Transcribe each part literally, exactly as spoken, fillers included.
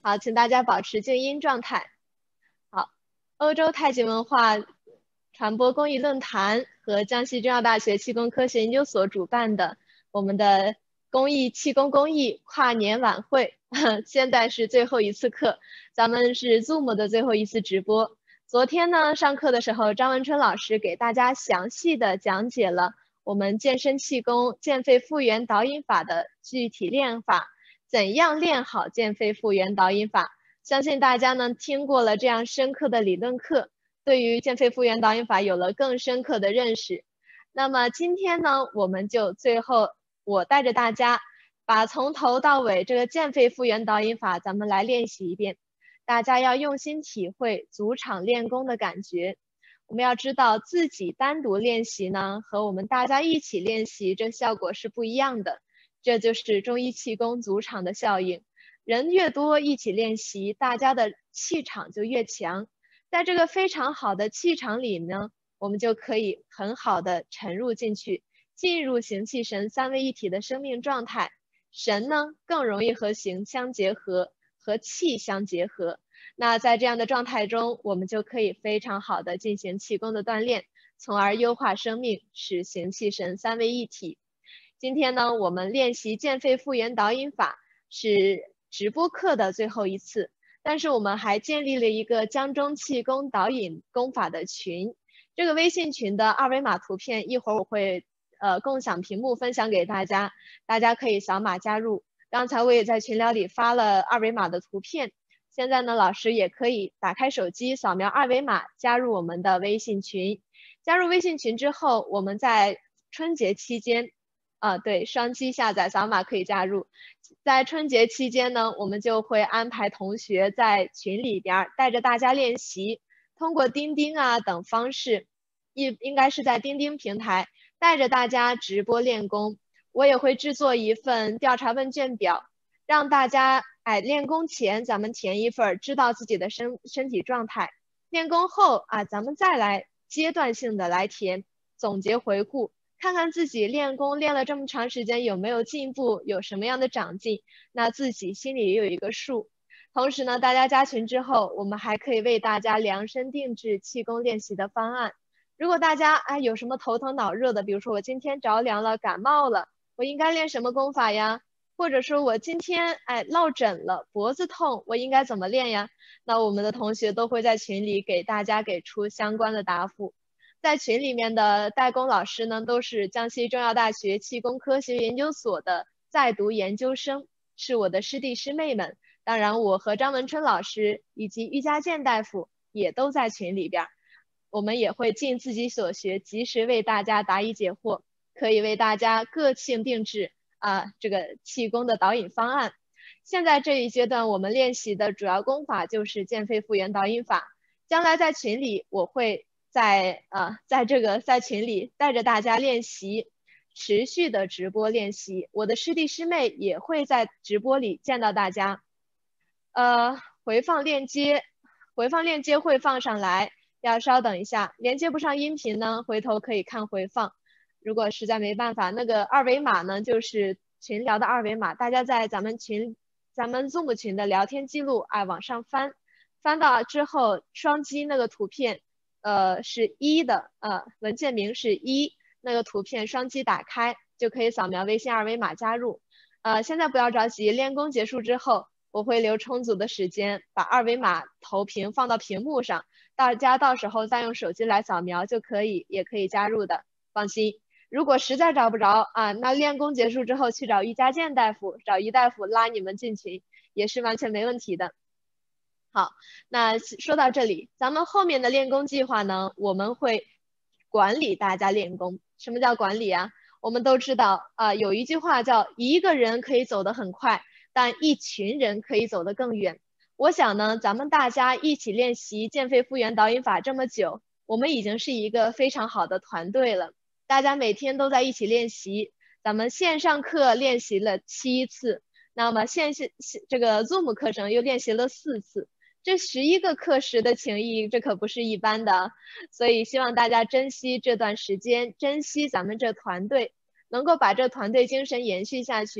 好，请大家保持静音状态。好，欧洲太极文化传播公益论坛和江西中药大学气功科学研究所主办的我们的公益气功公益跨年晚会，现在是最后一次课，咱们是 Zoom 的最后一次直播。昨天呢，上课的时候，张文春老师给大家详细的讲解了我们健身气功健肺复原导引法的具体练法，怎样练好健肺复原导引法。相信大家呢听过了这样深刻的理论课，对于健肺复原导引法有了更深刻的认识。那么今天呢，我们就最后我带着大家把从头到尾这个健肺复原导引法咱们来练习一遍。大家要用心体会组场练功的感觉。我们要知道自己单独练习呢，和我们大家一起练习，这效果是不一样的。这就是中医气功组场的效应。人越多一起练习，大家的气场就越强。在这个非常好的气场里呢，我们就可以很好的沉入进去，进入形气神三位一体的生命状态。神呢，更容易和形相结合，和气相结合。那在这样的状态中，我们就可以非常好的进行气功的锻炼，从而优化生命，使形气神三位一体。今天呢，我们练习健肺复原导引法是直播课的最后一次，但是我们还建立了一个江中气功导引功法的群。这个微信群的二维码图片，一会儿我会呃共享屏幕分享给大家，大家可以扫码加入。刚才我也在群聊里发了二维码的图片，现在呢，老师也可以打开手机扫描二维码加入我们的微信群。加入微信群之后，我们在春节期间啊，对，双击下载扫码可以加入。在春节期间呢，我们就会安排同学在群里边带着大家练习，通过钉钉啊等方式，应应该是在钉钉平台带着大家直播练功。我也会制作一份调查问卷表，让大家哎练功前咱们填一份，知道自己的身身体状态。练功后啊，咱们再来阶段性的来填，总结回顾。看看自己练功练了这么长时间有没有进步，有什么样的长进，那自己心里也有一个数。同时呢，大家加群之后，我们还可以为大家量身定制气功练习的方案。如果大家哎有什么头疼脑热的，比如说我今天着凉了，感冒了，我应该练什么功法呀？或者说我今天哎落枕了，脖子痛，我应该怎么练呀？那我们的同学都会在群里给大家给出相关的答复。在群里面的代工老师呢，都是江西中药大学气功科学研究所的在读研究生，是我的师弟师妹们。当然，我和张文春老师以及于家健大夫也都在群里边，我们也会尽自己所学，及时为大家答疑解惑，可以为大家个性定制啊这个气功的导引方案。现在这一阶段，我们练习的主要功法就是健肺复原导引法。将来在群里，我会在呃，在这个在群里带着大家练习，持续的直播练习。我的师弟师妹也会在直播里见到大家。呃，回放链接，回放链接会放上来，要稍等一下。连接不上音频呢，回头可以看回放。如果实在没办法，那个二维码呢，就是群聊的二维码，大家在咱们群、咱们 Zoom 群的聊天记录啊往上翻，翻到之后双击那个图片。呃，是一的，呃，文件名是一，那个图片双击打开就可以扫描微信二维码加入。呃，现在不要着急，练功结束之后，我会留充足的时间把二维码投屏放到屏幕上，大家到时候再用手机来扫描就可以，也可以加入的，放心。如果实在找不着啊，那练功结束之后去找于家健大夫，找于大夫拉你们进群，也是完全没问题的。好，那说到这里，咱们后面的练功计划呢，我们会管理大家练功。什么叫管理啊？我们都知道啊、呃，有一句话叫一个人可以走得很快，但一群人可以走得更远。我想呢，咱们大家一起练习健肺复原导引法这么久，我们已经是一个非常好的团队了。大家每天都在一起练习，咱们线上课练习了七次，那么线下这个 Zoom 课程又练习了四次。这十一个课时的情谊，这可不是一般的，所以希望大家珍惜这段时间，珍惜咱们这团队，能够把这团队精神延续下去。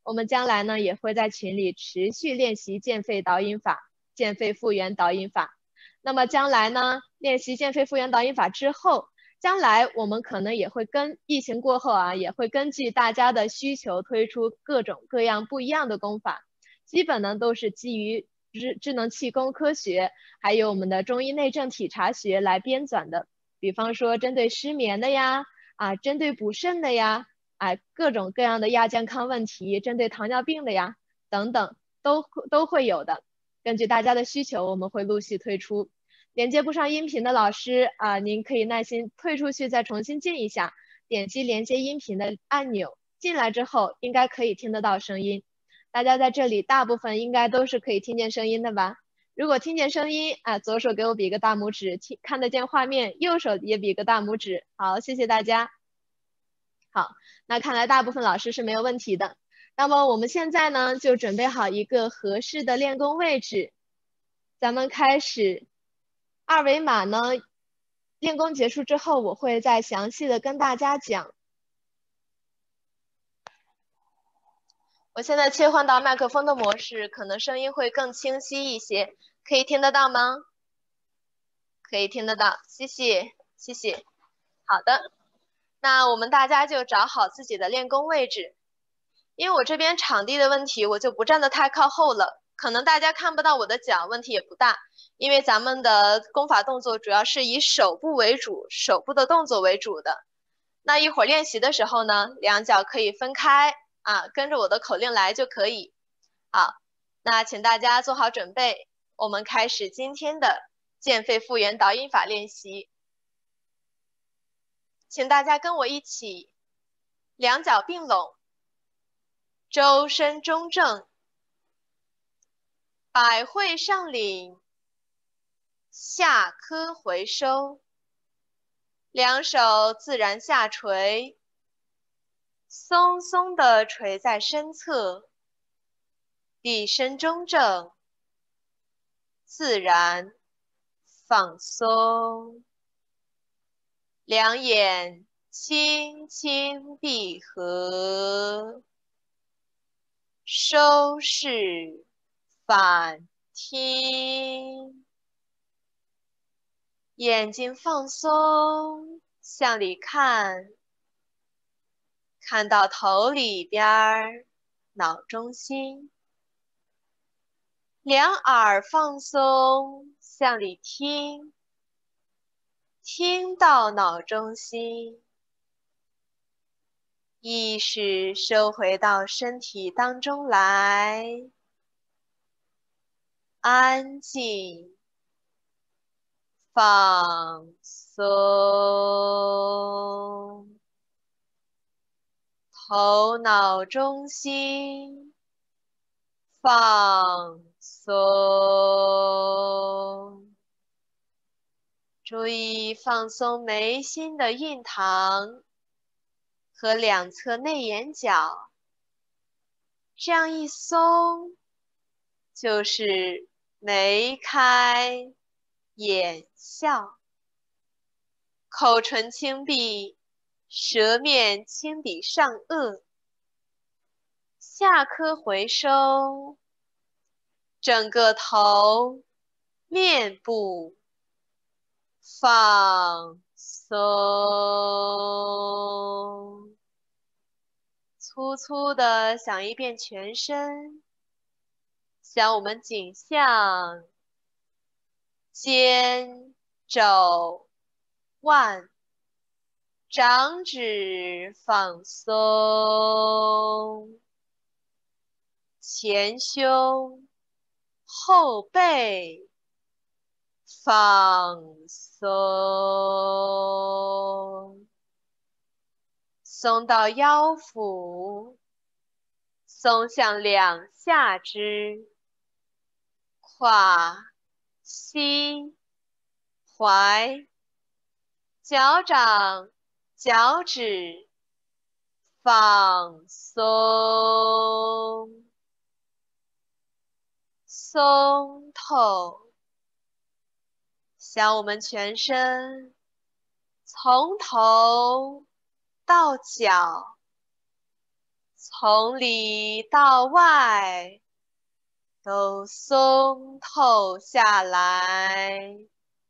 我们将来呢也会在群里持续练习健肺导引法、健肺复原导引法。那么将来呢，练习健肺复原导引法之后，将来我们可能也会跟疫情过后啊，也会根据大家的需求推出各种各样不一样的功法，基本呢都是基于智智能气功科学，还有我们的中医内症体察学来编纂的。比方说针对失眠的呀，啊，针对补肾的呀，啊，各种各样的亚健康问题，针对糖尿病的呀，等等，都都会有的。根据大家的需求，我们会陆续推出。连接不上音频的老师啊，您可以耐心退出去，再重新进一下，点击连接音频的按钮，进来之后应该可以听得到声音。大家在这里大部分应该都是可以听见声音的吧？如果听见声音啊，左手给我比个大拇指，听看得见画面，右手也比个大拇指。好，谢谢大家。好，那看来大部分老师是没有问题的。那么我们现在呢，就准备好一个合适的练功位置，咱们开始。二维码呢，练功结束之后，我会再详细的跟大家讲。我现在切换到麦克风的模式，可能声音会更清晰一些，可以听得到吗？可以听得到，谢谢，谢谢。好的，那我们大家就找好自己的练功位置。因为我这边场地的问题，我就不站得太靠后了，可能大家看不到我的脚，问题也不大。因为咱们的功法动作主要是以手部为主，手部的动作为主的。那一会儿练习的时候呢，两脚可以分开啊，跟着我的口令来就可以。好，那请大家做好准备，我们开始今天的健肺复原导引法练习。请大家跟我一起，两脚并拢，周身中正，百会上领，下髁回收，两手自然下垂，松松的垂在身侧，臂身中正，自然放松，两眼轻轻闭合，收势反听，眼睛放松，向里看，看到头里边脑中心。两耳放松，向里听，听到脑中心。意识收回到身体当中来，安静，放松，头脑中心放松，注意放松眉心的印堂和两侧内眼角，这样一松，就是眉开眼笑，口唇轻闭，舌面轻抵上颚，下颌回收，整个头、面部放松，粗粗的想一遍全身，想我们颈项、肩、肘、腕、掌指放松，前胸、后背放松，松到腰腹，松向两下肢，胯、膝、踝、脚掌、脚趾放松，松透。想我们全身从头到脚从里到外都松透下来，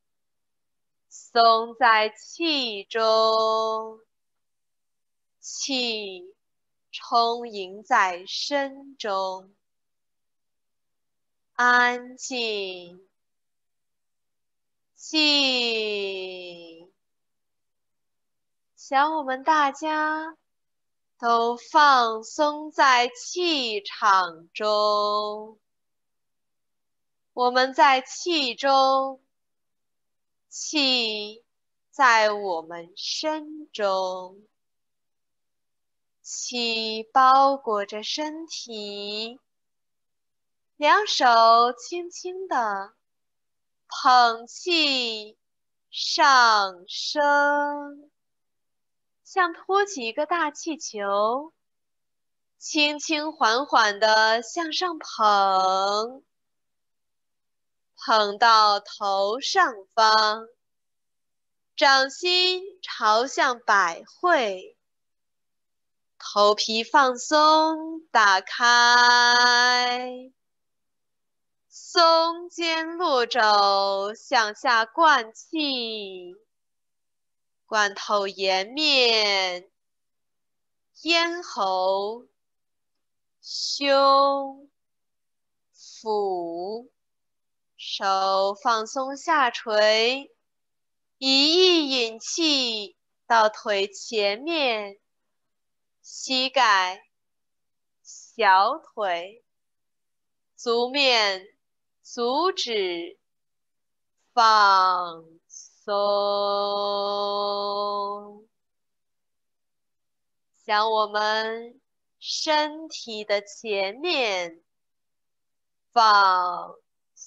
松在气中，气充盈在身中，安静，静。想我们大家都放松在气场中，我们在气中，气在我们身中，气包裹着身体，两手轻轻地捧气上升，像托起一个大气球，轻轻缓缓地向上捧，捧到头上方，掌心朝向百会，头皮放松，打开，松肩落肘，向下灌气，灌透颜面、咽喉、胸、腹，手放松下垂，一意引气到腿前面，膝盖、小腿、足面、足趾放松。将我们身体的前面放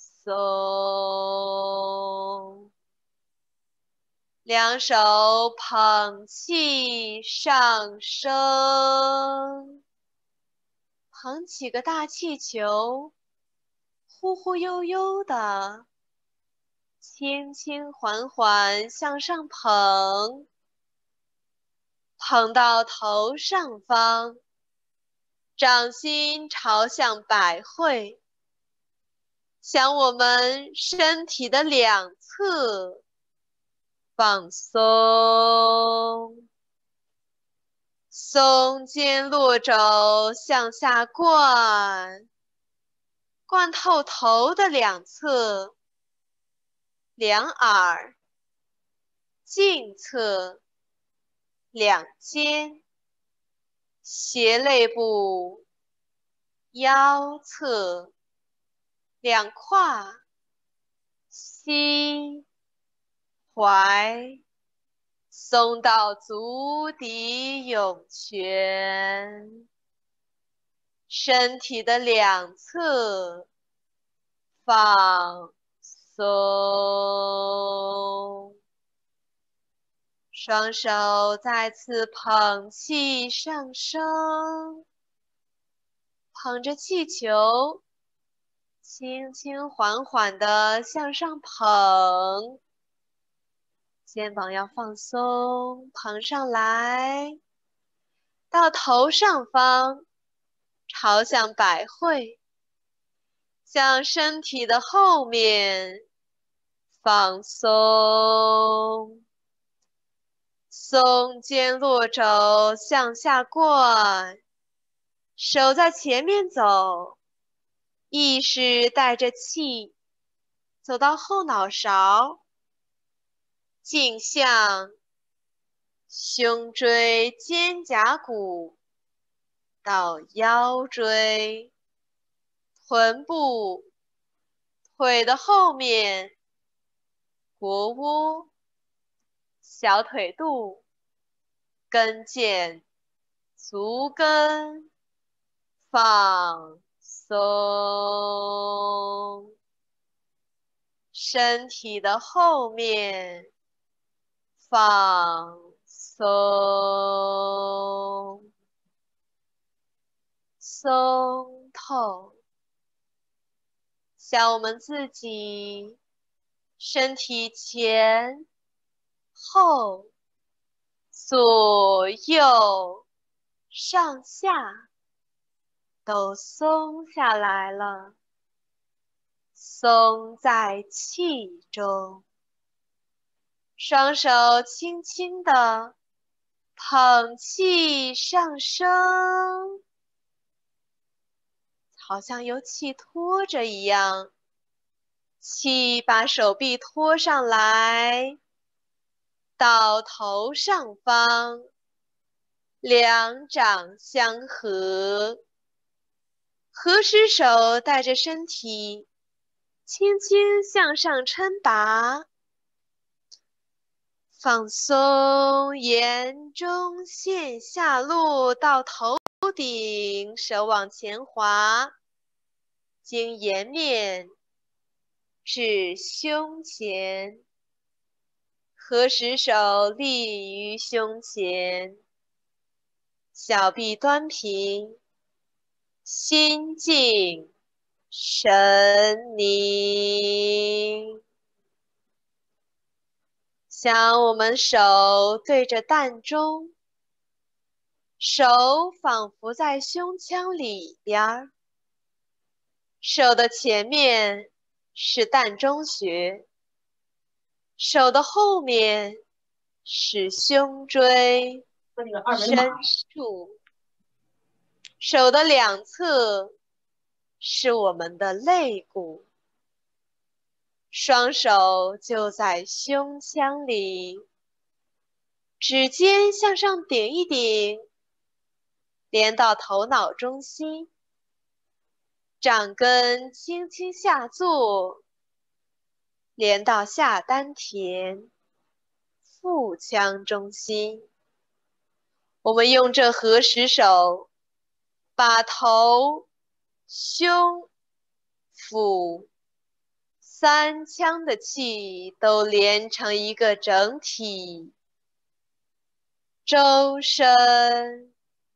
松，两手捧气上升，捧起个大气球，忽忽悠悠的，轻轻缓缓向上捧，捧到头上方，掌心朝向百会，向我们身体的两侧放松，松肩落肘向下灌，灌透头的两侧，两耳、颈侧、两肩、斜肋部、腰侧、两胯、膝、踝，松到足底涌泉，身体的两侧放松，双手再次捧气上升，捧着气球，轻轻缓缓地向上捧，肩膀要放松，捧上来，到头上方，朝向百会，向身体的后面放松，松肩落肘向下灌，手在前面走，意识带着气走到后脑勺，颈项、胸椎、肩胛骨到腰椎、臀部、腿的后面、腘窝、小腿肚、跟腱、足跟放松，身体的后面放松，松透，像我们自己身体前后左右上下都松下来了，松在气中。双手轻轻地捧气上升，好像有气拖着一样。气把手臂拖上来，到头上方，两掌相合，合十手带着身体轻轻向上撑拔，放松沿中线下落到头顶，手往前滑，经颜面至胸前，合十手立于胸前，小臂端平，心静神宁。将我们手对着膻中，手仿佛在胸腔里边，手的前面是膻中穴，手的后面是胸椎深处，手的两侧是我们的肋骨，双手就在胸腔里，指尖向上顶一顶，连到头脑中心，掌根轻轻下坐，连到下丹田、腹腔中心。我们用这合十手，把头、胸、腹三腔的气都连成一个整体，周身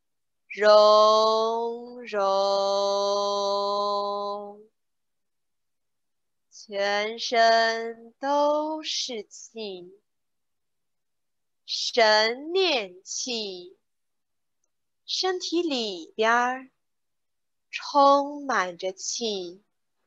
融融，全身都是气，神念气，身体里边充满着气。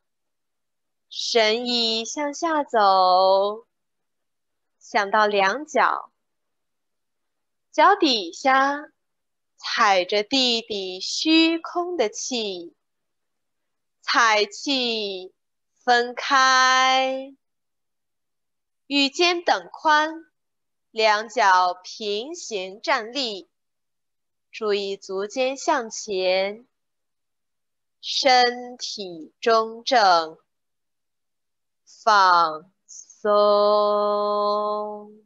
神意向下走，想到两脚，脚底下踩着地底虚空的气，踩气分开，与肩等宽，两脚平行站立，注意足尖向前，身体中正，放松，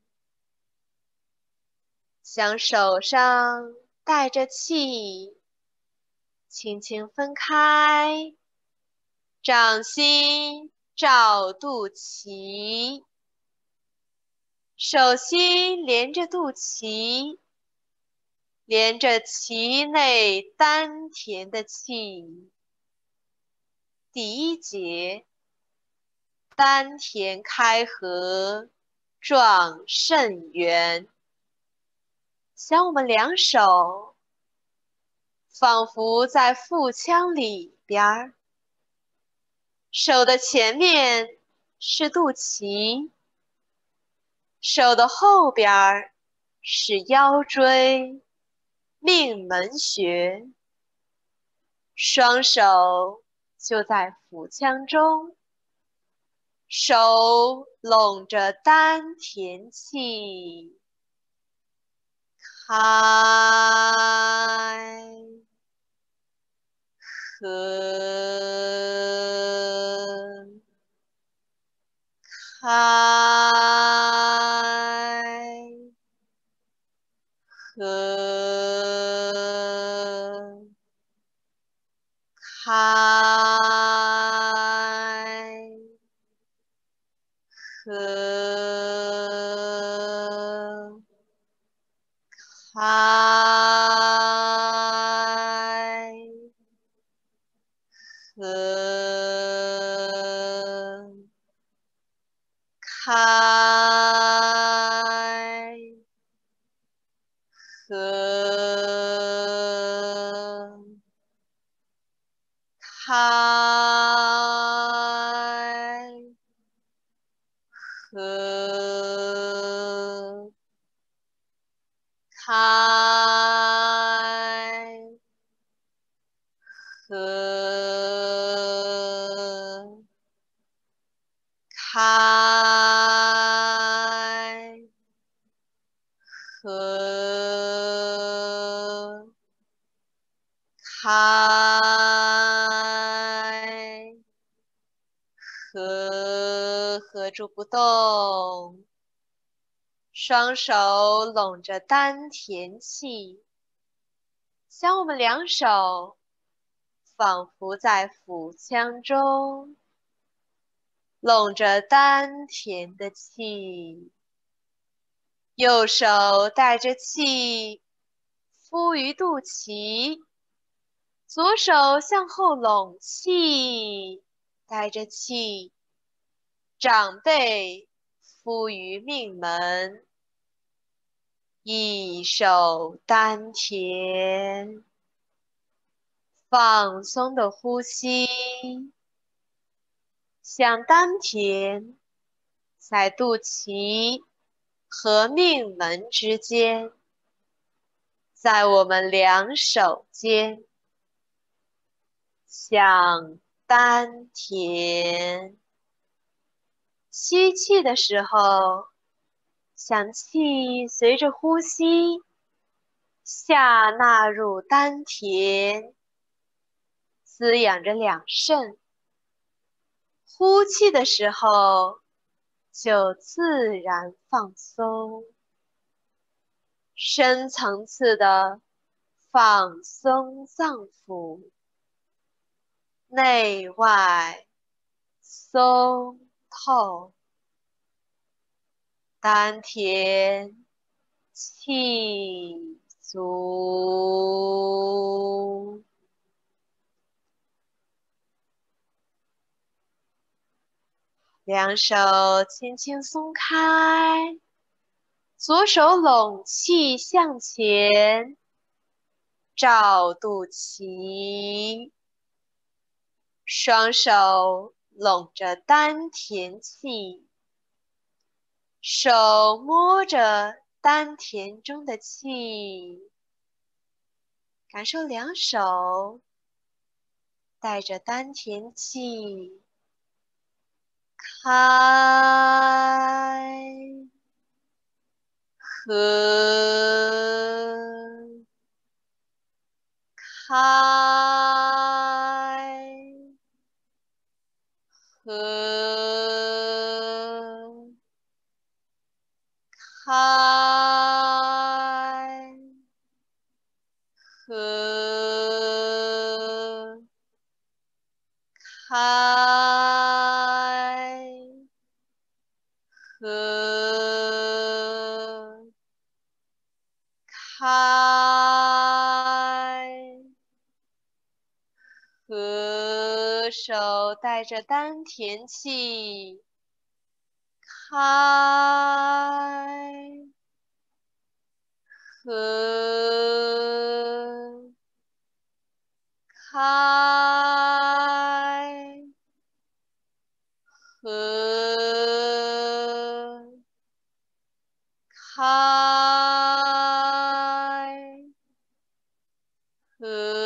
将手上带着气轻轻分开，掌心照肚脐，手心连着肚脐，连着脐内丹田的气。第一节，丹田开合，壮肾元。将我们两手仿佛在腹腔里边，手的前面是肚脐，手的后边是腰椎、命门穴，双手就在腹腔中，手拢着丹田气，开合，开合，开合，开合，开合， 开，合，开，合，开，合，开，合，合住不动，双手拢着丹田气，将我们两手仿佛在腹腔中，拢着丹田的气，右手带着气敷于肚脐，左手向后拢气，带着气，掌背敷于命门，一手丹田，放松的呼吸，想丹田在肚脐和命门之间，在我们两手间，想丹田。吸气的时候，想气随着呼吸下纳入丹田，滋养着两肾。呼气的时候，就自然放松，深层次的放松脏腑，内外松透，丹田气足。两手轻轻松开，左手拢气向前，照肚脐，双手拢着丹田气，手摸着丹田中的气，感受两手带着丹田气，开，合，开，合，开，合，开，合，开，合，手带着丹田气，开，合，开，合，开，合，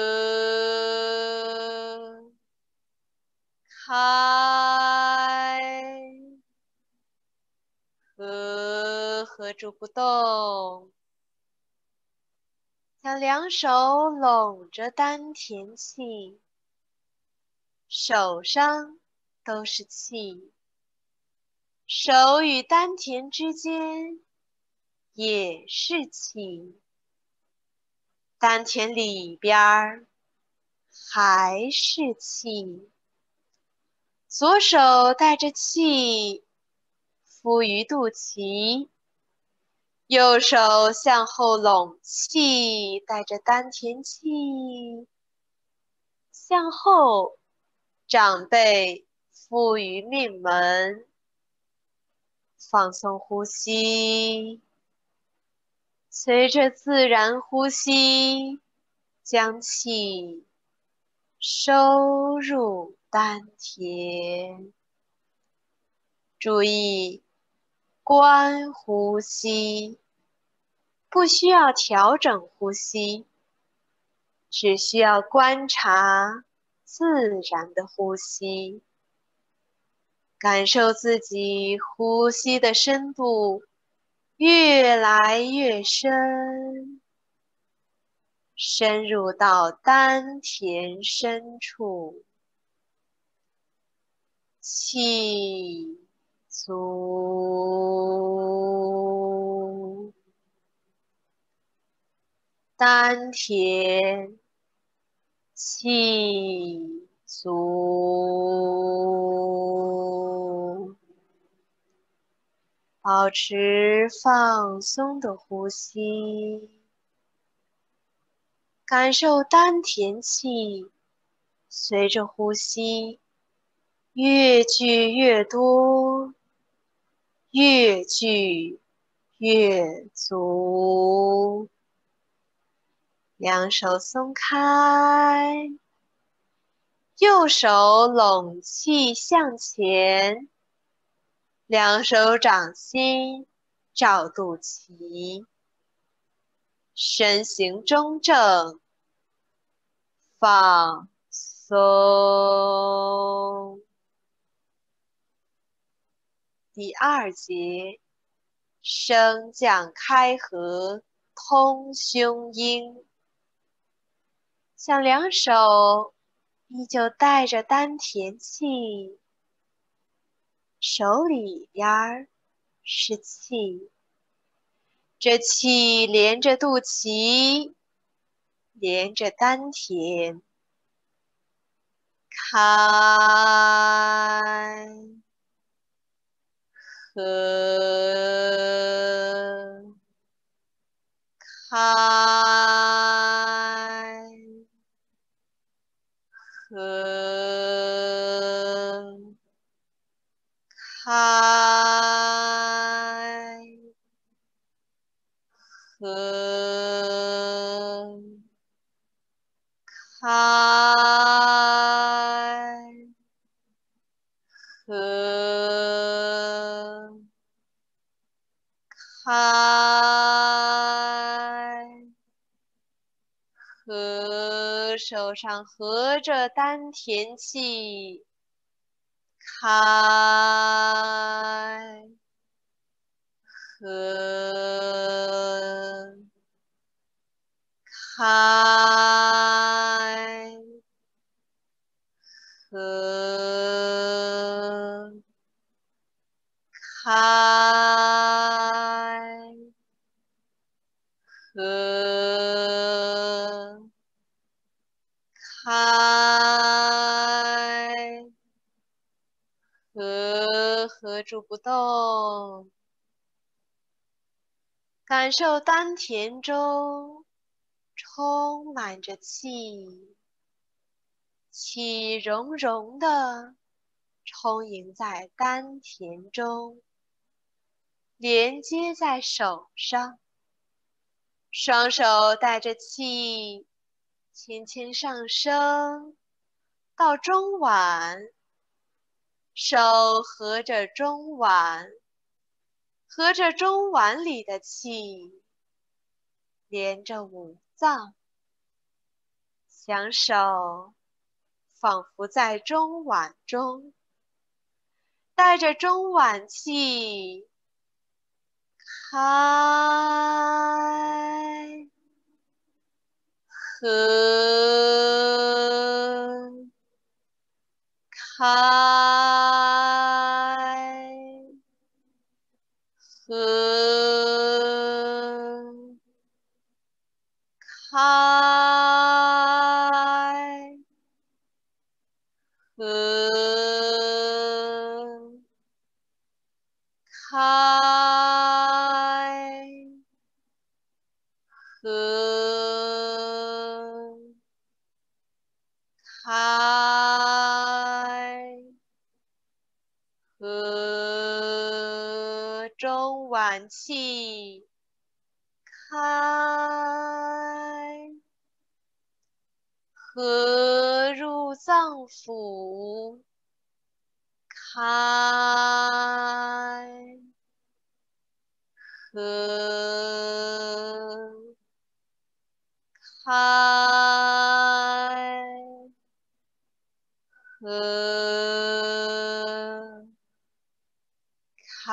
开，合，合住不动，将两手拢着丹田气，手上都是气，手与丹田之间也是气，丹田里边还是气，左手带着气敷于肚脐，右手向后拢气，带着丹田气向后，掌背敷于命门，放松呼吸，随着自然呼吸，将气收入丹田。注意观呼吸，不需要调整呼吸，只需要观察自然的呼吸，感受自己呼吸的深度越来越深，深入到丹田深处，气足，丹田气足，保持放松的呼吸，感受丹田气随着呼吸越聚越多，越聚越足。两手松开，右手拢气向前，两手掌心照肚脐，身形中正，放松。第二节，升降开合通胸鹰。想两手依旧带着丹田气，手里边是气，这气连着肚脐，连着丹田，开合，开合，开合，开合，开合，手上合着丹田气，开合，开合，开合，开合，合住不动，感受丹田中充满着气，气融融的充盈在丹田中，连接在手上，双手带着气轻轻上升到中脘，手合着中脘，合着中脘里的气，连着五脏，想手仿佛在中脘中，带着中脘气，开合，开合，开合，开合，开合，中脘气，开合入脏腑开，合，开，合，开，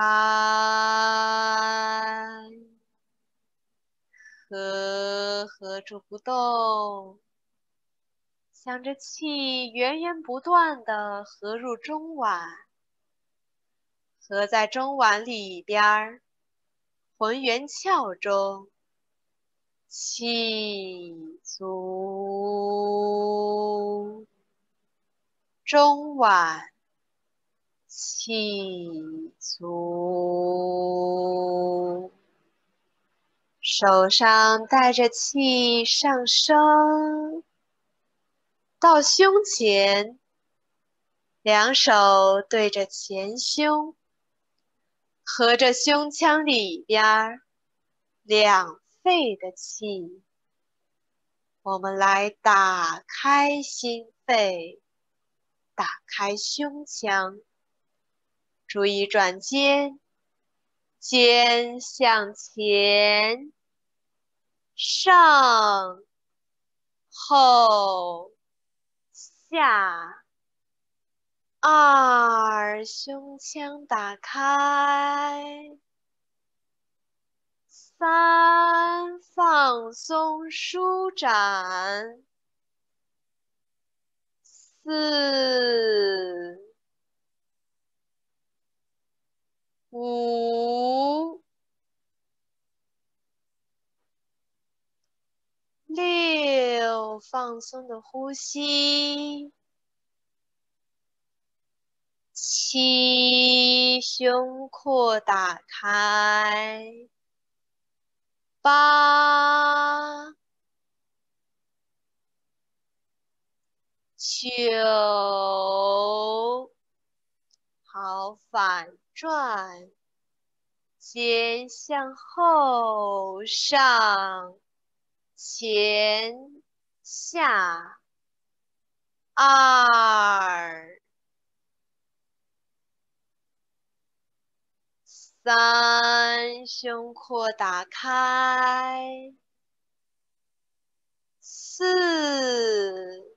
合，合住不动。想着气源源不断地合入中脘，合在中脘里边儿，浑圆窍中，气足，中脘气足，手上带着气上升。到胸前，两手对着前胸，合着胸腔里边两肺的气。我们来打开心肺，打开胸腔。注意转肩，肩向前，上，后，下，二，胸腔打开，三，放松舒展，四，五，六，放松的呼吸。七，胸廓打开。八，九，好，反转，肩向后，上，前，下，二，三，胸廓打开。四，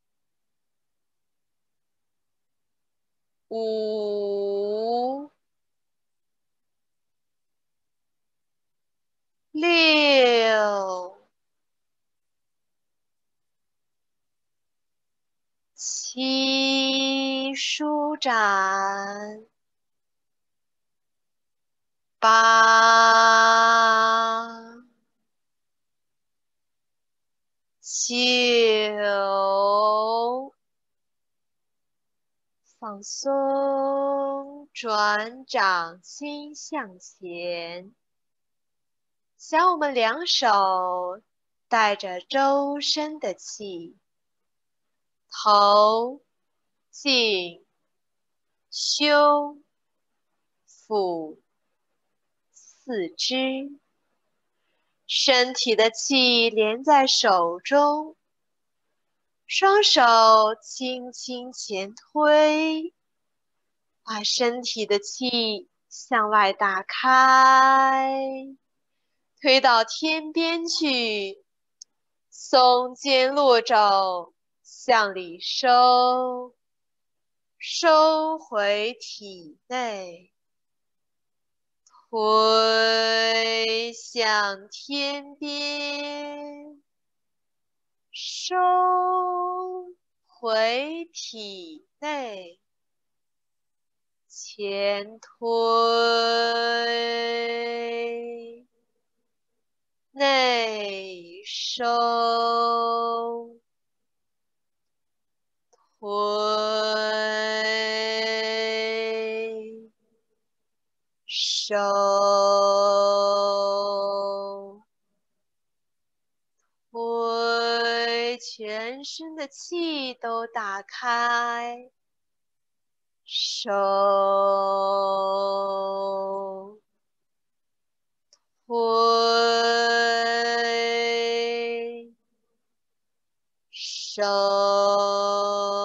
五，六，七，舒展。八，九，放松，转掌心向前。想我们两手带着周身的气，头、颈、胸、腹、四肢，身体的气连在手中，双手轻轻前推，把身体的气向外打开，推到天边去，松肩落肘，向里收，收回体内，推向天边，收回体内，前推，内收，推，收，推，全身的气都打开，收，推，收，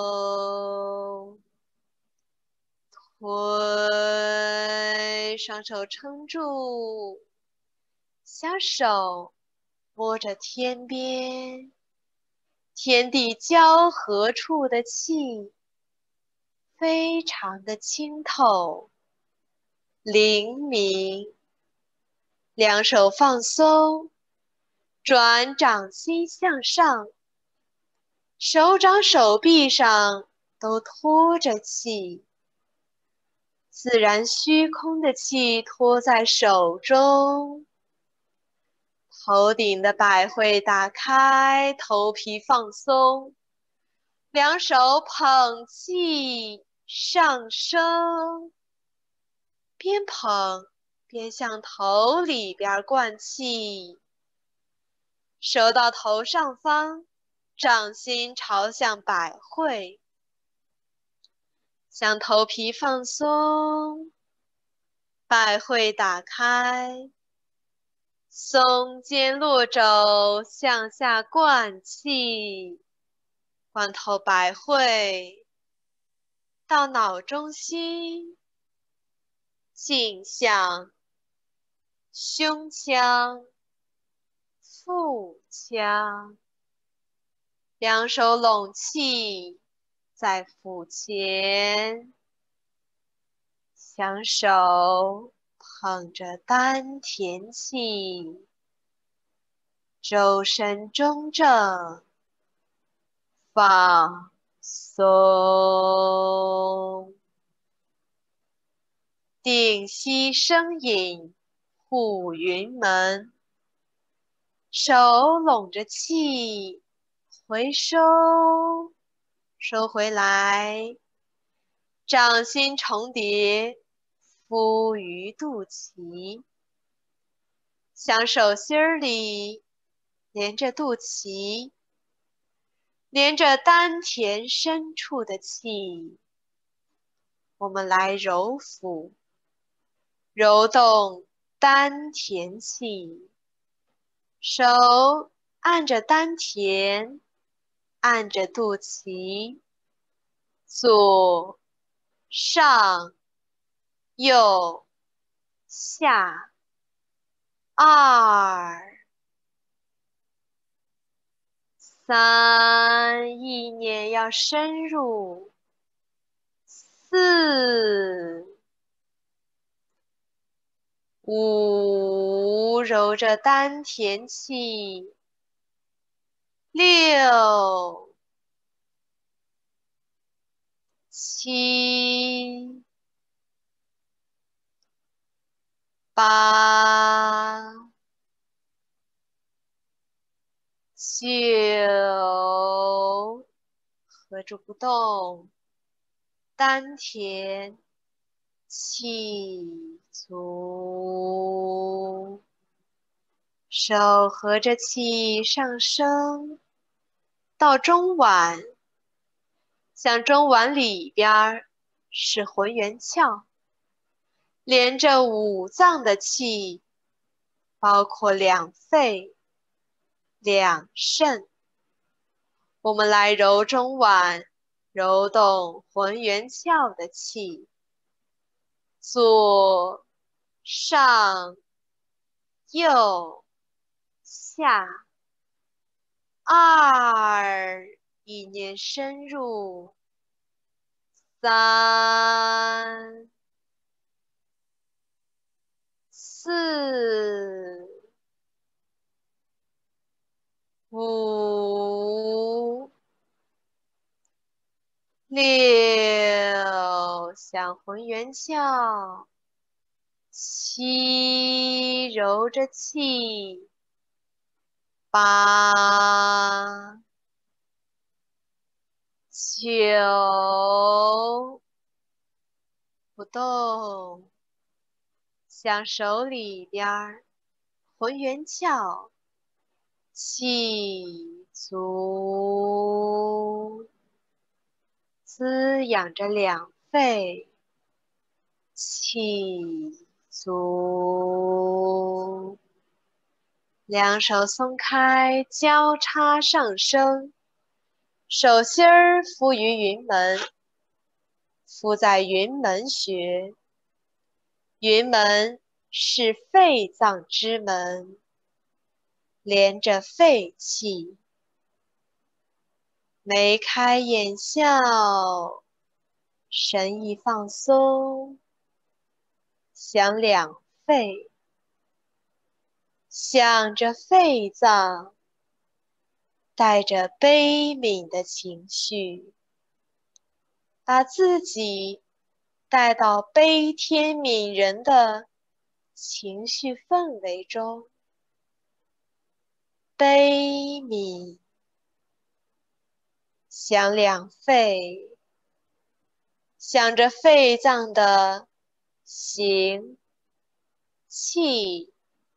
双手撑住，小手摸着天边，天地交合处的气，非常的清透、灵明。两手放松，转掌心向上，手掌手臂上都托着气，自然虚空的气托在手中。头顶的百会打开，头皮放松，两手捧气上升，边捧边向头里边灌气，手到头上方，掌心朝向百会，将头皮放松，百会打开，松肩落肘，向下灌气，灌透百会，到脑中心，颈项、胸腔、腹腔，两手拢气在腹前，双手捧着丹田气，周身中正，放松，定息声引护云门，手拢着气，回收，收回来，掌心重叠，敷于肚脐，向手心儿里连着肚脐，连着丹田深处的气，我们来揉腹，揉动丹田气，手按着丹田，按着肚脐，左上右下，二三，意念要深入，四五，揉着丹田气，六七八九，合住不动，丹田气足，手合着气上升到中脘，向中脘里边是浑元窍，连着五脏的气，包括两肺、两肾。我们来揉中脘，揉动浑元窍的气，左上右下，二，意念深入，三四五六，向浑元窍，七，揉着气，八九，不动，向手里边浑元窍，气足，滋养着两肺，气足，两手松开，交叉上升，手心儿敷于云门，敷在云门穴， 云门是肺脏之门，连着肺气。眉开眼笑，神意放松，想两肺，想着肺脏，带着悲悯的情绪，把自己带到悲天悯人的情绪氛围中。悲悯，想两肺，想着肺脏的形、气、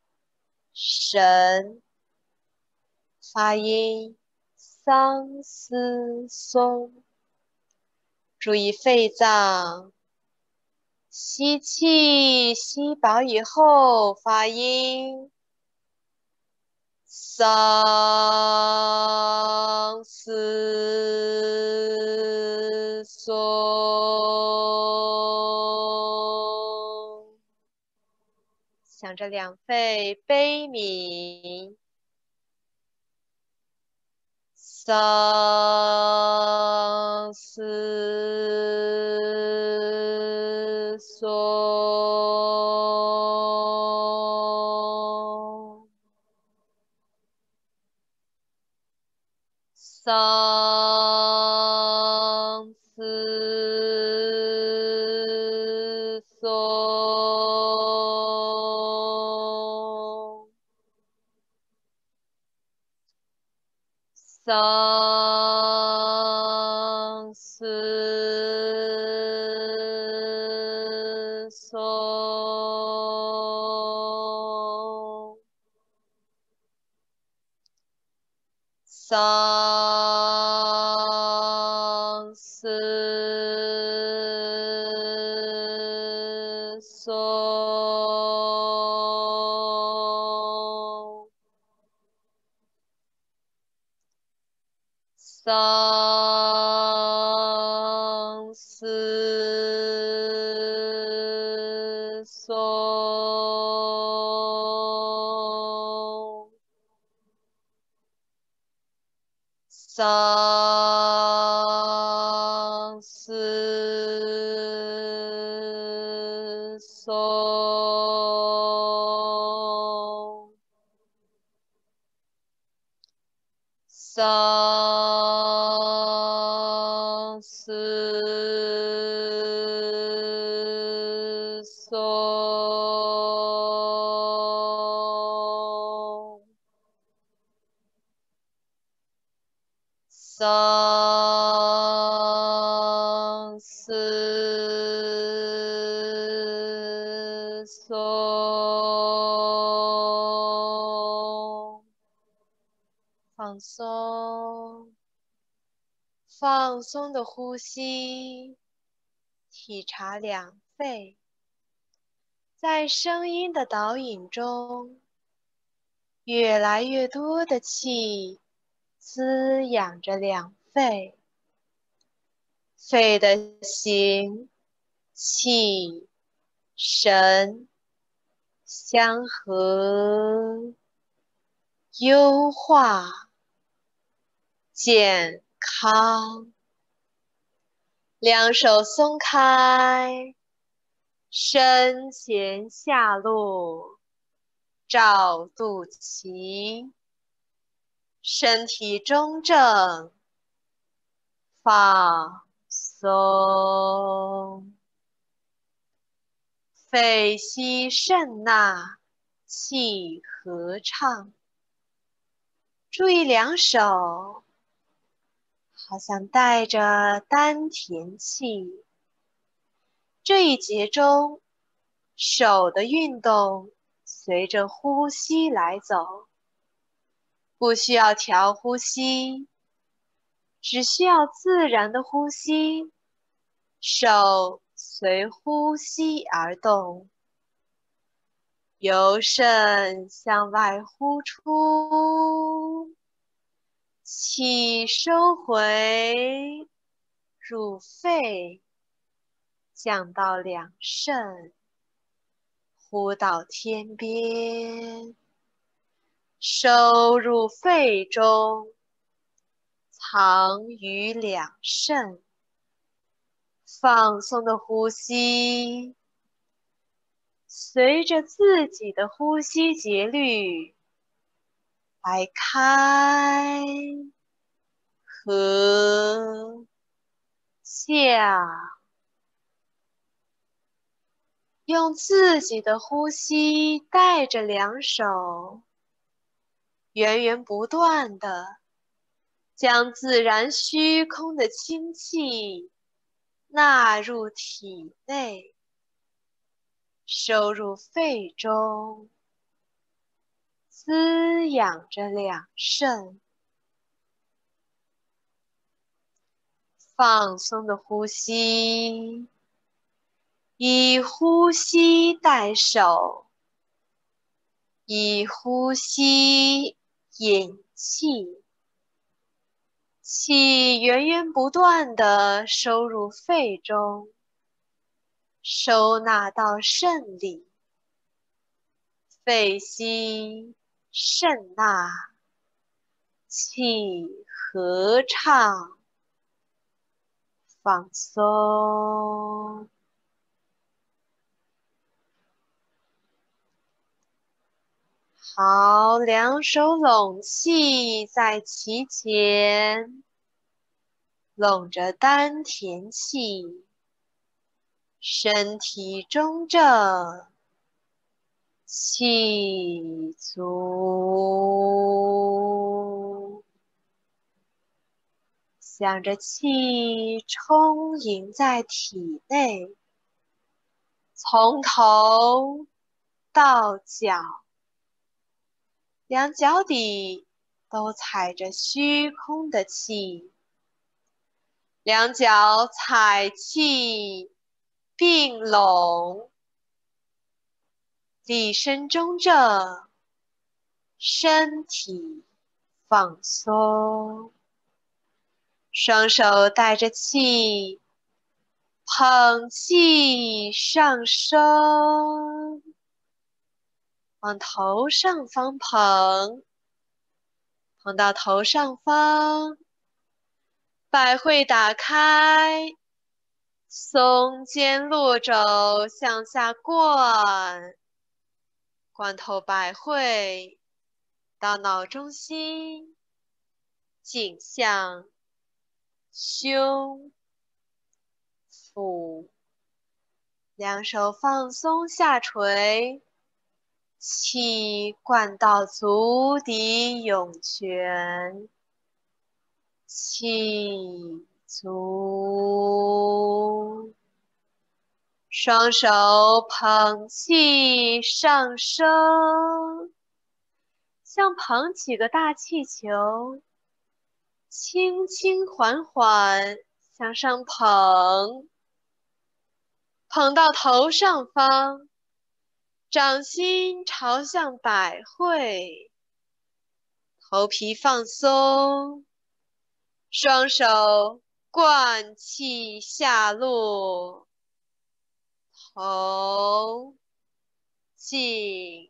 神，发音桑丝松。注意肺脏，吸气吸饱以后发音桑丝松。想着两肺悲悯，桑丝松，桑丝松，桑丝松，桑丝松，桑丝松，桑丝松，桑丝松，桑丝松，放松，放松的呼吸，体察两肺，在声音的导引中，越来越多的气滋养着两肺，肺的形、气、神相合，优化，健康。两手松开，身前下落，照肚脐，身体中正，放松，肺吸肾纳，气合畅。注意两手好像带着丹田气。这一节中，手的运动随着呼吸来走，不需要调呼吸，只需要自然的呼吸，手随呼吸而动，由肾向外呼出，气收回，入肺，降到两肾， 呼到天边，收入肺中，藏于两肾。放松的呼吸，随着自己的呼吸节律来开合下，用自己的呼吸带着两手，源源不断的将自然虚空的清气纳入体内，收入肺中，滋养着两肾。放松的呼吸，以呼吸带手，以呼吸引气，气源源不断地收入肺中，收纳到肾里，肺吸，肾纳，气合畅，放松。好，两手拢气在脐前，拢着丹田气，身体中正，气足。想着气充盈在体内，从头到脚，两脚底都踩着虚空的气，两脚踩气并拢，立身中正，身体放松，双手带着气，捧气上升，往头上方捧，捧到头上方，百会打开，松肩落肘向下灌，灌透百会到脑中心，颈项、胸、腹，两手放松下垂，气灌到足底涌泉，气足。双手捧气上升，像捧起个大气球，轻轻缓缓向上捧，捧到头上方，掌心朝向百会，头皮放松，双手灌气下落，头、颈、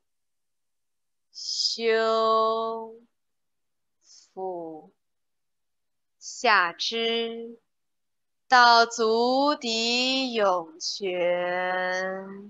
胸、腹、下肢到足底涌泉，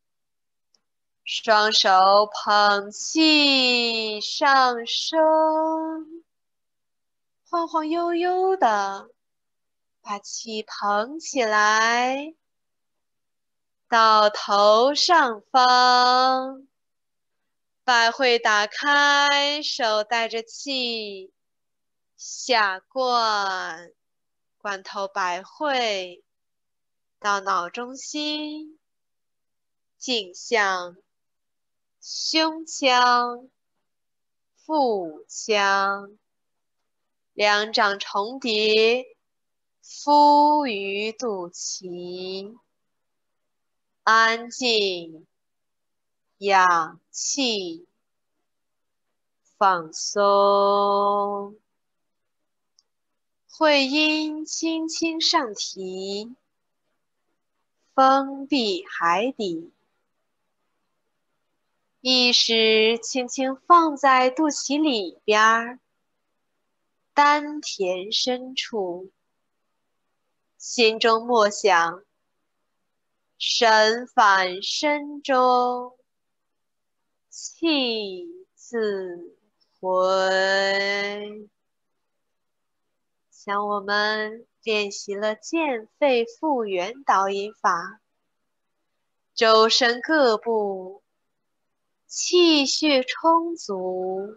双手捧气上升，晃晃悠悠的把气捧起来，到头上方，百会打开，手带着气下灌，灌透百会到脑中心，颈项、胸腔、腹腔，两掌重叠，敷于肚脐，安静，养气，放松。会阴轻轻上提，封闭海底， 意识轻轻放在肚脐里边儿，丹田深处，心中默想，神返身中，气自回。像我们练习了健肺复原导引法，周身各部气血充足，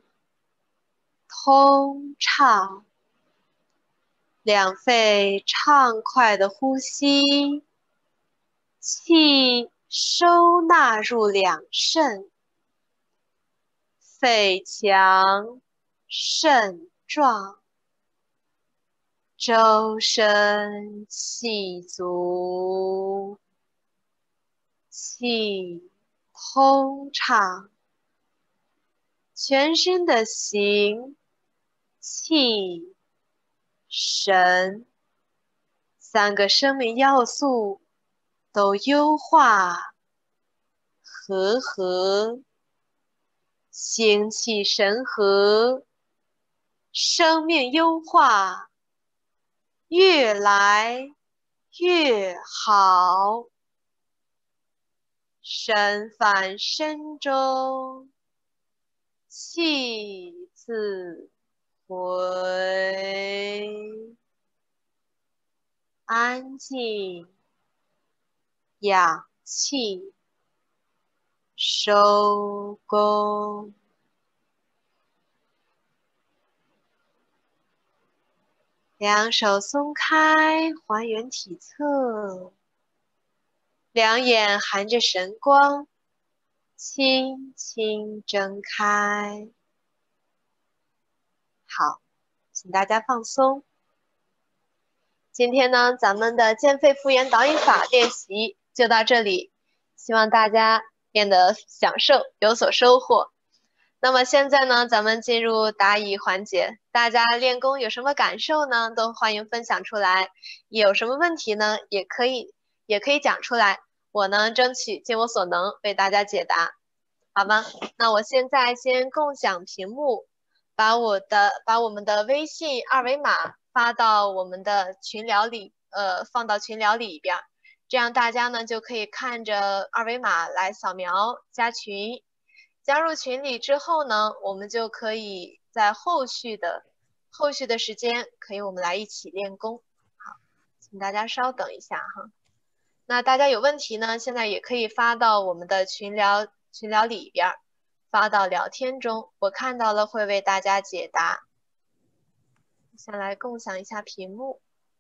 通畅，两肺畅快的呼吸，气收纳入两肾，肺强肾壮，周身气足，气通畅，全身的形、气、神三个生命要素都优化和合，精气神和，生命优化，越来越好。神返身中，气自回。安静，养气，收工。两手松开，还原体侧，两眼含着神光，轻轻睁开。好，请大家放松。今天呢，咱们的健肺复原导引法练习就到这里，希望大家练得享受，有所收获。那么现在呢，咱们进入答疑环节，大家练功有什么感受呢？都欢迎分享出来。有什么问题呢？也可以也可以讲出来，我呢争取尽我所能为大家解答，好吗？那我现在先共享屏幕，把我的把我们的微信二维码发到我们的群聊里，呃，放到群聊里边，这样大家呢就可以看着二维码来扫描加群。加入群里之后呢，我们就可以在后续的后续的时间，可以我们来一起练功。好，请大家稍等一下哈。那大家有问题呢，现在也可以发到我们的群聊群聊里边，发到聊天中，我看到了会为大家解答。先来共享一下屏幕。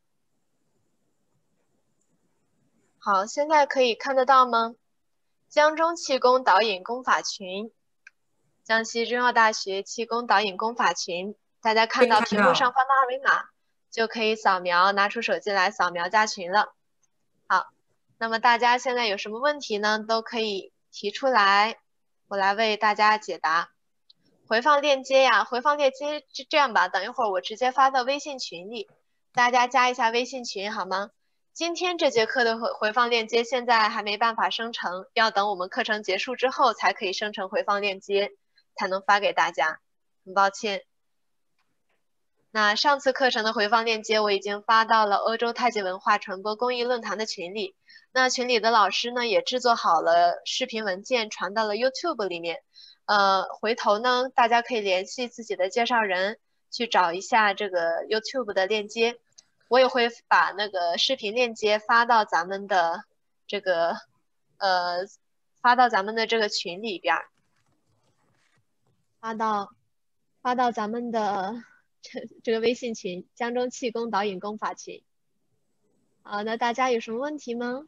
好，现在可以看得到吗？江中气功导引功法群，江西中药大学气功导引功法群，大家看到屏幕上方的二维码，就可以扫描，拿出手机来扫描加群了。好，那么大家现在有什么问题呢？都可以提出来，我来为大家解答。回放链接呀，回放链接就这样吧，等一会儿我直接发到微信群里，大家加一下微信群好吗？今天这节课的回回放链接现在还没办法生成，要等我们课程结束之后才可以生成回放链接，才能发给大家，很抱歉。那上次课程的回放链接我已经发到了欧洲太极文化传播公益论坛的群里，那群里的老师呢也制作好了视频文件传到了 YouTube 里面，呃，回头呢大家可以联系自己的介绍人去找一下这个 YouTube 的链接。我也会把那个视频链接发到咱们的这个，呃，发到咱们的这个群里边，发到发到咱们的这这个微信群，江中气功导引功法群。好，那大家有什么问题吗？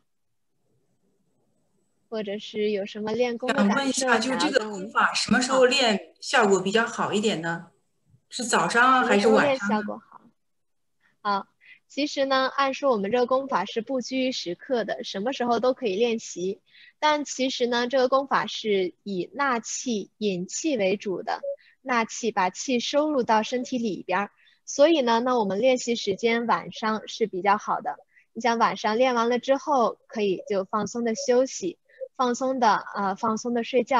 或者是有什么练功的感受？ 想问一下，就这个功法什么时候练效果比较好一点呢？是早上还是晚上？ 效果好。好。其实呢，按说我们这个功法是不拘于时刻的，什么时候都可以练习。但其实呢，这个功法是以纳气、引气为主的，纳气把气收入到身体里边。所以呢，那我们练习时间晚上是比较好的。你像晚上练完了之后，可以就放松的休息，放松的呃放松的睡觉。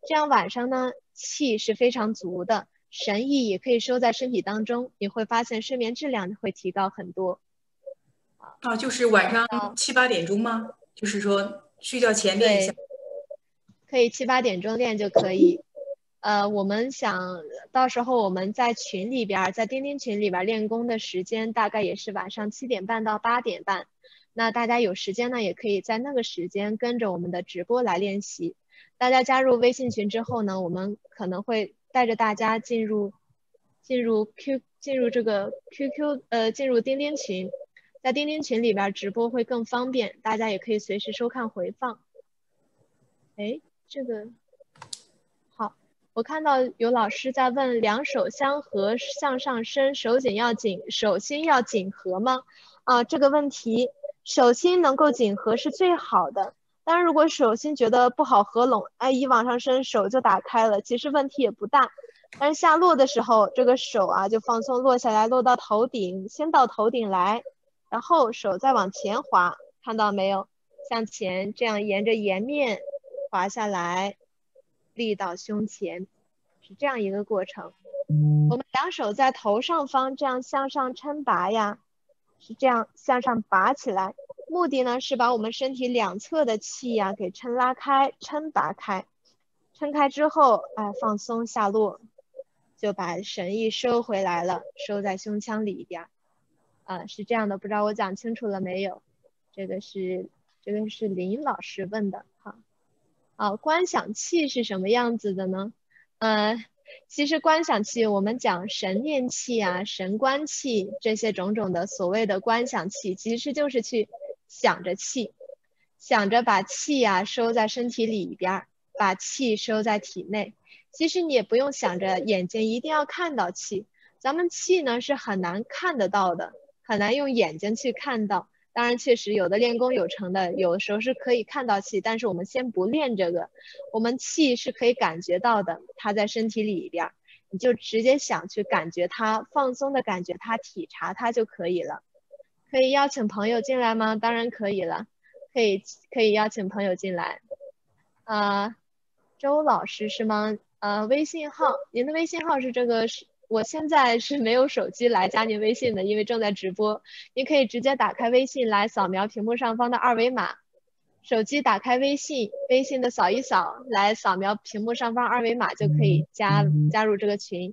这样晚上呢气是非常足的，神意也可以收在身体当中，你会发现睡眠质量会提高很多。 啊，就是晚上七八点钟吗？就是说睡觉前练一下。 可以七八点钟练就可以。呃，我们想到时候我们在群里边，在钉钉群里边练功的时间大概也是晚上七点半到八点半。那大家有时间呢，也可以在那个时间跟着我们的直播来练习。大家加入微信群之后呢，我们可能会带着大家进入进入 Q 进入这个 Q Q 呃进入钉钉群，在钉钉群里边直播会更方便，大家也可以随时收看回放。哎，这个好，我看到有老师在问两手相合向上伸，手紧要紧，手心要紧合吗？啊，这个问题手心能够紧合是最好的。当然，如果手心觉得不好合拢，哎，一往上伸手就打开了，其实问题也不大。但是下落的时候，这个手啊就放松落下来，落到头顶，先到头顶来，然后手再往前滑，看到没有？向前，这样沿着颜面滑下来，立到胸前，是这样一个过程。我们两手在头上方这样向上抻拔呀，是这样向上拔起来。目的呢是把我们身体两侧的气呀给抻拉开、抻拔开。抻开之后，哎，放松下落，就把神意收回来了，收在胸腔里边。啊，是这样的，不知道我讲清楚了没有？这个是这个是林老师问的哈。啊，观想气是什么样子的呢？呃，其实观想气，我们讲神念气啊、神观气这些种种的所谓的观想气，其实就是去想着气，想着把气啊收在身体里边，把气收在体内。其实你也不用想着眼睛一定要看到气，咱们气呢是很难看得到的，很难用眼睛去看到。当然，确实有的练功有成的，有的时候是可以看到气，但是我们先不练这个，我们气是可以感觉到的，它在身体里边，你就直接想去感觉它，放松的感觉它，体察它就可以了。可以邀请朋友进来吗？当然可以了，可以可以邀请朋友进来。啊、呃，周老师是吗？呃，微信号，您的微信号是这个是？我现在是没有手机来加您微信的，因为正在直播。您可以直接打开微信来扫描屏幕上方的二维码，手机打开微信，微信的扫一扫，来扫描屏幕上方二维码就可以加加入这个群。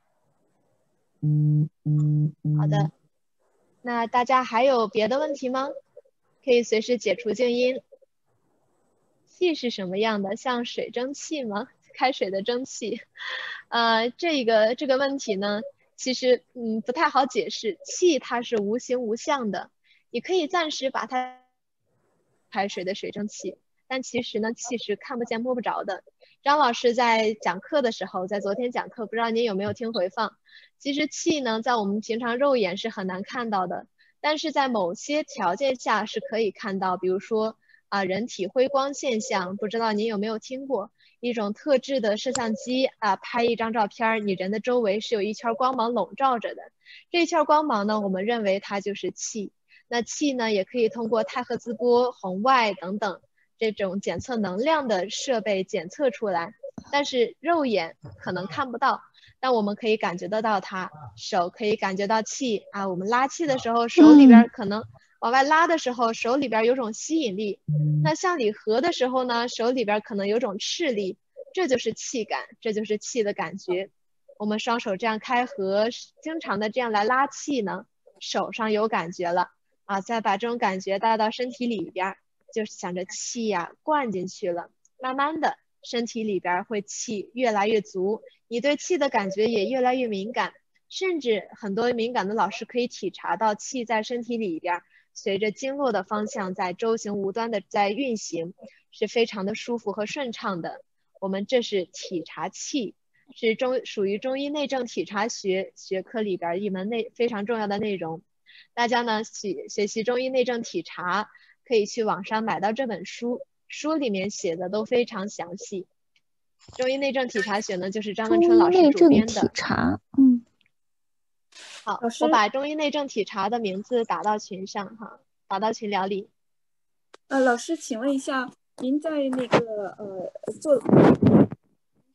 好的，那大家还有别的问题吗？可以随时解除静音。气是什么样的？像水蒸气吗？开水的蒸汽？呃，这个这个问题呢，其实嗯不太好解释。气它是无形无相的，你可以暂时把它开水的水蒸气，但其实呢，气是看不见摸不着的。张老师在讲课的时候，在昨天讲课，不知道您有没有听回放？其实气呢，在我们平常肉眼是很难看到的，但是在某些条件下是可以看到，比如说啊、呃，人体辉光现象，不知道您有没有听过？一种特制的摄像机啊，拍一张照片，你人的周围是有一圈光芒笼罩着的。这一圈光芒呢，我们认为它就是气。那气呢，也可以通过太赫兹波、红外等等这种检测能量的设备检测出来，但是肉眼可能看不到，但我们可以感觉得到它。手可以感觉到气啊，我们拉气的时候，手里边可能往外拉的时候，手里边有种吸引力。那向里合的时候呢，手里边可能有种斥力，这就是气感，这就是气的感觉。我们双手这样开合，经常的这样来拉气呢，手上有感觉了啊，再把这种感觉带到身体里边，就想着气呀、啊、灌进去了，慢慢的身体里边会气越来越足，你对气的感觉也越来越敏感，甚至很多敏感的老师可以体察到气在身体里边随着经络的方向在周行无端的在运行，是非常的舒服和顺畅的。我们这是体察气，是中属于中医内症体察学学科里边一门内非常重要的内容。大家呢学学习中医内症体察，可以去网上买到这本书，书里面写的都非常详细。中医内症体察学呢，就是张文春老师主编的。 体察，嗯。 好，我把中医内症体察的名字打到群上哈，打到群聊里。 呃，老师，请问一下，您在那个呃做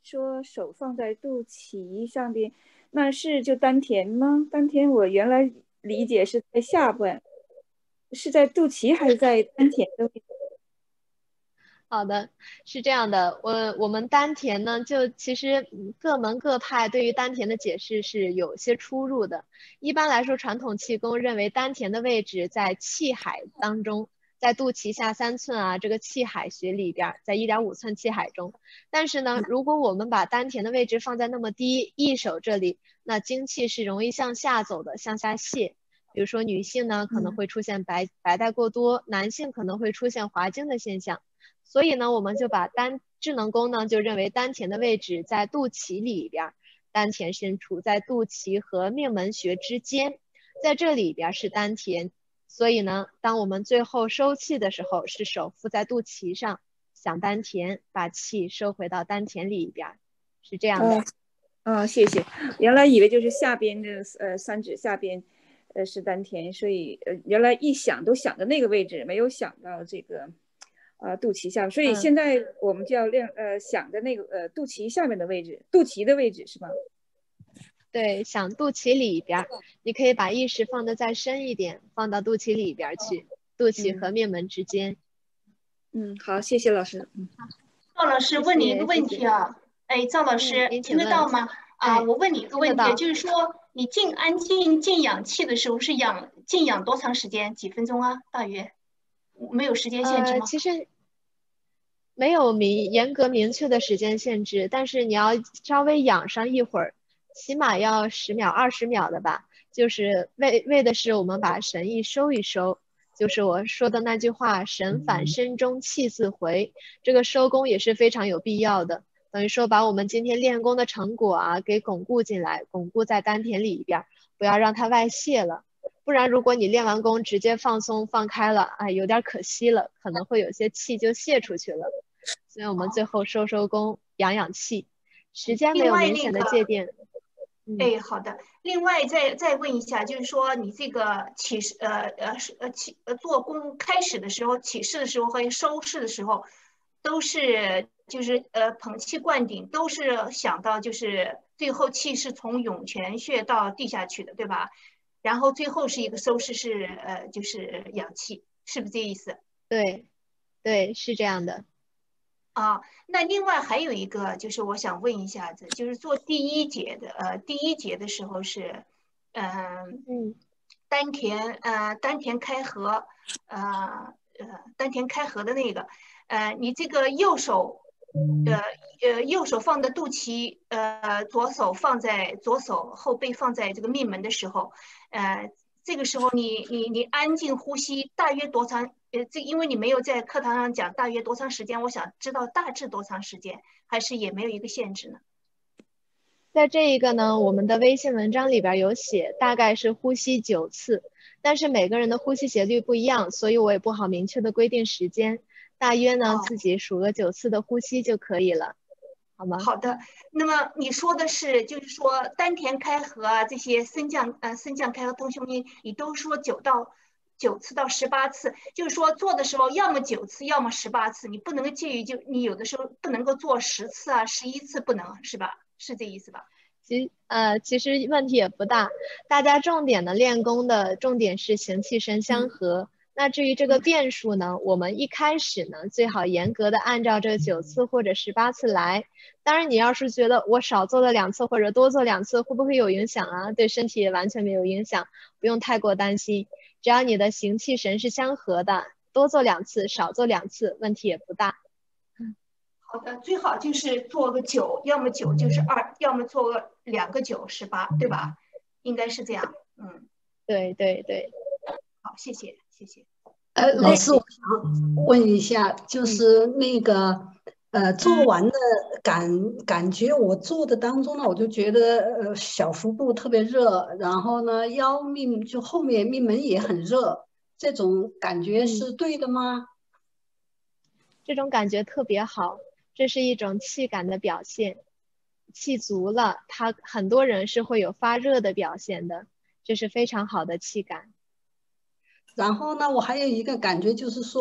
说手放在肚脐上边，那是就丹田吗？丹田我原来理解是在下半，是在肚脐还是在丹田的位置？ 好的，是这样的，我我们丹田呢，就其实各门各派对于丹田的解释是有些出入的。一般来说，传统气功认为丹田的位置在气海当中，在肚脐下三寸啊，这个气海穴里边，在一点五寸气海中。但是呢，如果我们把丹田的位置放在那么低，一手这里，那精气是容易向下走的，向下泄。比如说女性呢，可能会出现白白带过多，男性可能会出现滑精的现象。所以呢，我们就把丹智能功呢，就认为丹田的位置在肚脐里边，丹田是处在肚脐和命门穴之间，在这里边是丹田。所以呢，当我们最后收气的时候，是手扶在肚脐上，想丹田，把气收回到丹田里边，是这样的。 哦，哦谢谢。原来以为就是下边的呃三指下边，呃是丹田，所以呃原来一想都想着那个位置，没有想到这个。呃，肚脐下，所以现在我们就要练，呃，想着那个呃肚脐下面的位置，肚脐的位置是吧？ 对，想肚脐里边，你可以把意识放得再深一点，放到肚脐里边去，肚脐和命门之间。 嗯，好，谢谢老师。嗯， 赵老师问你一个问题啊，哎，赵老师、 嗯、 听得到吗？啊，我问你一个问题，就是说你静安静静氧气的时候是氧静氧多长时间？几分钟啊？大约？没有时间限制吗？ 呃、其实没有明严格明确的时间限制，但是你要稍微养上一会儿，起码要十秒、二十秒的吧。就是为为的是我们把神意收一收，就是我说的那句话“神返身中气自回”，这个收功也是非常有必要的。等于说把我们今天练功的成果啊给巩固进来，巩固在丹田里边，不要让它外泄了。不然，如果你练完功直接放松放开了，哎，有点可惜了，可能会有些气就泄出去了。所以我们最后收收功，养养气，时间没有明显的界定。 那个、嗯、哎，好的。另外再再问一下，就是说你这个起势，呃呃呃起呃做功开始的时候，起势的时候和收势的时候，都是就是呃捧气灌顶，都是想到就是最后气是从涌泉穴到地下去的，对吧？然后最后是一个收势是呃就是养气，是不是这意思？ 对，对，是这样的。 啊，那另外还有一个就是我想问一下子，就是做第一节的呃第一节的时候是，呃、嗯，丹田呃丹田开合，呃呃丹田开合的那个，呃你这个右手。呃呃，右手放在肚脐，呃，左手放在左手后背放在这个命门的时候，呃，这个时候你你你安静呼吸，大约多长？呃，这因为你没有在课堂上讲大约多长时间，我想知道大致多长时间，还是也没有一个限制呢？ 在这一个呢，我们的微信文章里边有写，大概是呼吸九次，但是每个人的呼吸节律不一样，所以我也不好明确的规定时间。大约呢， 哦、 自己数个九次的呼吸就可以了，好吗？ 好的。那么你说的是，就是说丹田开合啊，这些升降呃升降开合通胸音，你都说九到九次到十八次，就是说做的时候要么九次，要么十八次，你不能够介于就你有的时候不能够做十次啊，十一次不能，是吧？是这意思吧？ 其呃其实问题也不大，大家重点的练功的重点是形气神相合。嗯那至于这个变数呢，我们一开始呢，最好严格的按照这九次或者十八次来。当然，你要是觉得我少做了两次或者多做两次，会不会有影响啊？对身体完全没有影响，不用太过担心。只要你的形气神是相合的，多做两次，少做两次，问题也不大。 好的，最好就是做个九，要么九就是二，要么做个两个九十八，对吧？应该是这样。嗯， 对对对。 好，谢谢。谢谢。 呃，老师，我想问一下，就是那个，嗯、呃，做完的感感觉，我做的当中呢，我就觉得呃小腹部特别热，然后呢腰命就后面命门也很热，这种感觉是对的吗？ 嗯、这种感觉特别好，这是一种气感的表现，气足了，它很多人是会有发热的表现的，这是非常好的气感。 然后呢，我还有一个感觉，就是说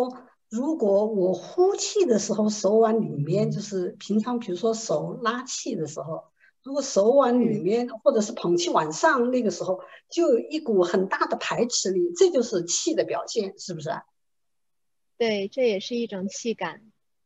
如果我呼气的时候手往里面，就是平常比如说手拉气的时候，如果手往里面、嗯、或者是捧气往上，那个时候就有一股很大的排斥力，这就是气的表现，是不是啊？ 对，这也是一种气感。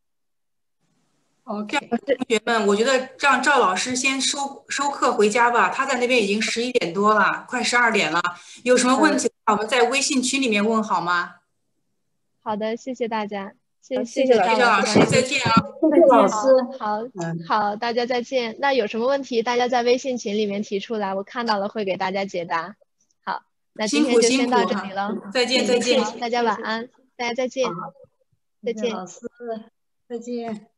OK， 同学们，我觉得让赵老师先收收课回家吧，他在那边已经十一点多了，快十二点了。有什么问题，我们在微信群里面问好吗？ 好的，谢谢大家，谢谢谢赵老师，再见啊！ 谢谢老师， 好，好，大家再见。那有什么问题，大家在微信群里面提出来，我看到了会给大家解答。好，那今天就先到这里了， 再见，再见， 大家晚安，大家再见，再见， 老师，再见。